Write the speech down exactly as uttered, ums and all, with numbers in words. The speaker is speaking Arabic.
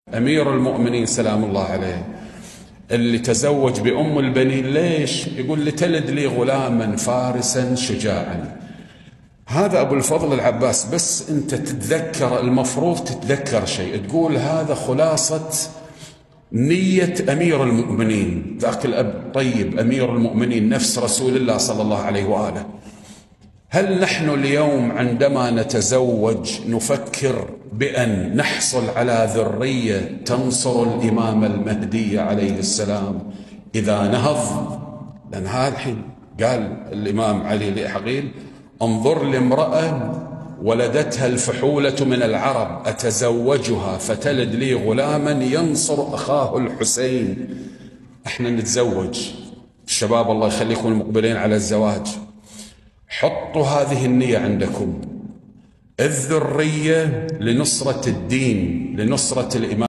أمير المؤمنين سلام الله عليه اللي تزوج بأم البنين، ليش؟ يقول لتلد لي غلاما فارسا شجاعا. هذا أبو الفضل العباس. بس أنت تتذكر، المفروض تتذكر شيء، تقول هذا خلاصة نية أمير المؤمنين، ذاك الأب طيب أمير المؤمنين نفس رسول الله صلى الله عليه وآله. هل نحن اليوم عندما نتزوج نفكر بأن نحصل على ذرية تنصر الإمام المهدي عليه السلام إذا نهض؟ لأن هذا الحين قال الإمام علي لعقيل: انظر لامرأة ولدتها الفحولة من العرب أتزوجها فتلد لي غلاما ينصر أخاه الحسين. احنا نتزوج الشباب الله يخليكم المقبلين على الزواج، حطوا هذه النية عندكم، الذرية لنصرة الدين، لنصرة الإمام.